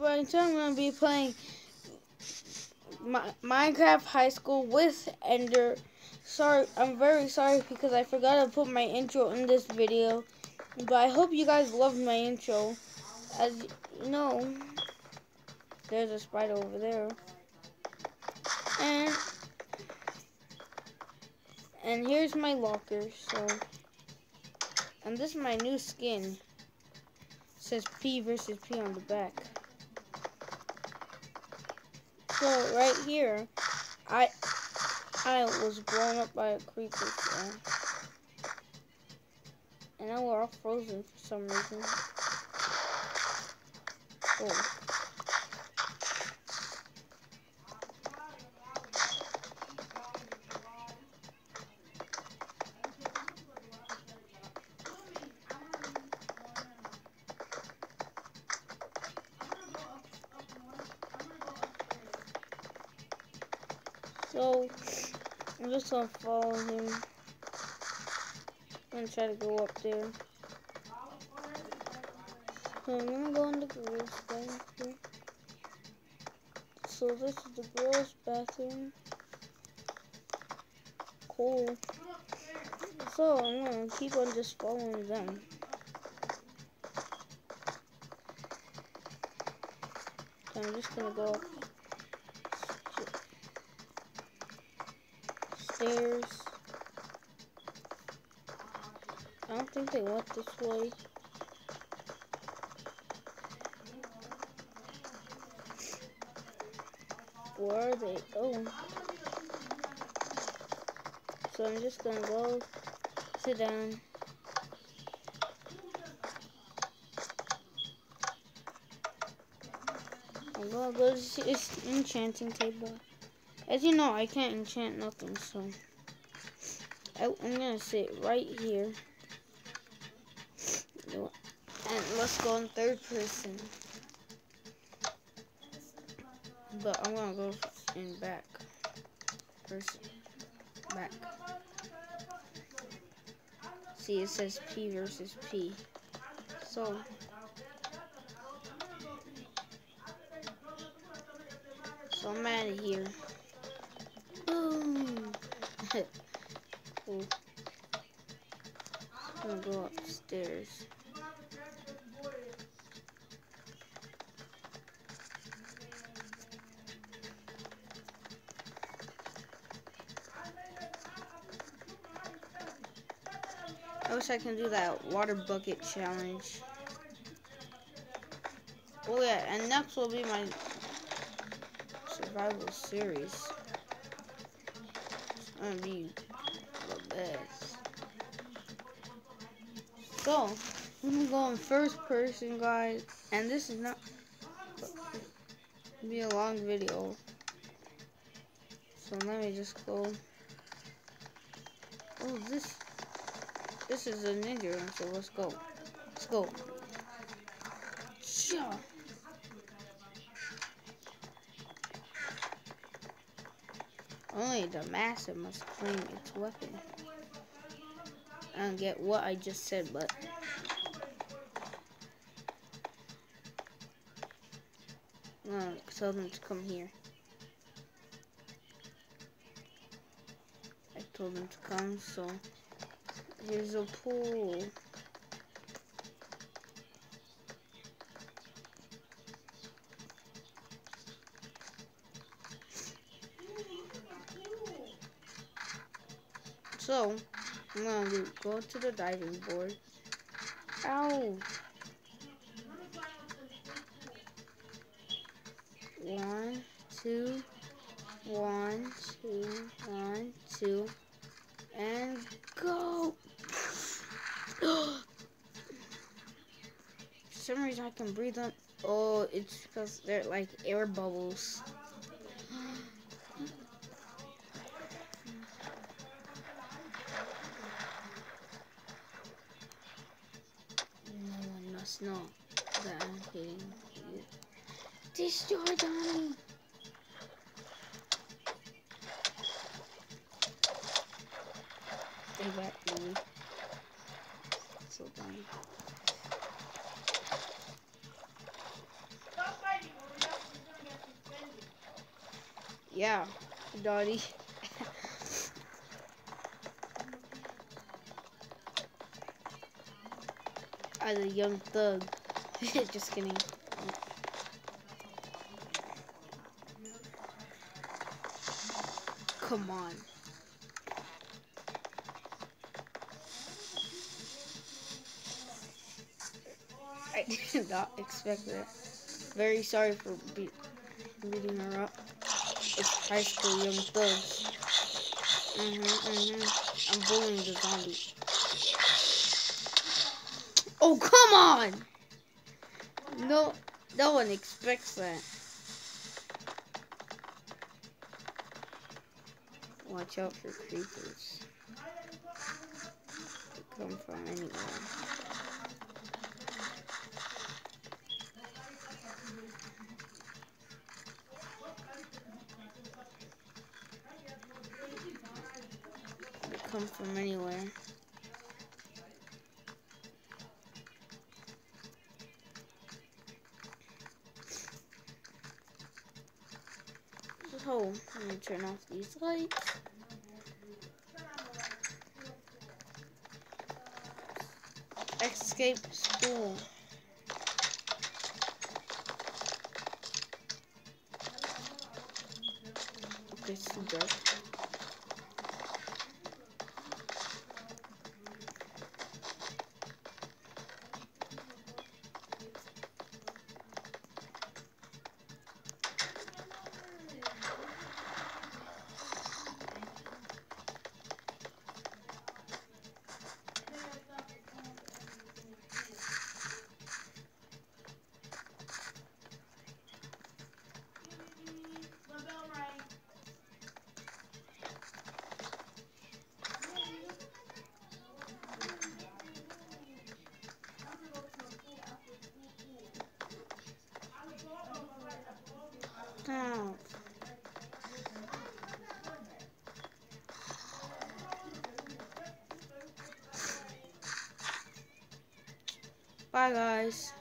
Right, so I'm gonna be playing Minecraft High School with Ender. Sorry, I'm very sorry because I forgot to put my intro in this video, but I hope you guys loved my intro. As you know, there's a spider over there, and here's my locker. And this is my new skin. It says P versus P on the back. So right here, I was blown up by a creeper, and now we're all frozen for some reason. Oh. So I'm just gonna follow him. I'm gonna try to go up there. So I'm gonna go in the girls' bathroom. So this is the girls' bathroom. Cool. So I'm gonna keep on just following them. So I'm just gonna go upstairs. I don't think they went this way. Where are they? Oh. So I'm just gonna go sit down. I'm gonna go to this enchanting table. As you know, I can't enchant nothing, so I'm gonna sit right here. And let's go in third person. But I'm gonna go in back person. Back. See, it says P versus P. So I'm out of here. Boom. Cool. I'm gonna go upstairs. I wish I can do that water bucket challenge. Oh yeah, and next will be my survival series. It's gonna be the best. So, I'm gonna go in first person, guys, and this is not be a long video. So let me just go. Oh, this is a ninja room, so let's go. Let's go. Yeah. Only the master must claim its weapon. I don't get what I just said, but I'm gonna tell them to come here. I told them to come, so here's a pool. So I'm gonna go to the diving board. Ow! 1, 2, 1, 2, 1, 2, and go! For some reason I can breathe on. Oh, it's because they're like air bubbles. No one must know that I'm hitting you. Destroy Donnie! Stay back, Donnie. So Donnie. Yeah, Dottie. As a young thug. Just kidding. Come on. I did not expect that. Very sorry for beating her up. It's high school young thugs. I'm bullying the zombie. Oh, come on! No one expects that. Watch out for creepers. They come from anywhere. They come from anywhere. Oh, let me turn off these lights. Escape school. Okay, it's too dark. Oh. Bye, guys.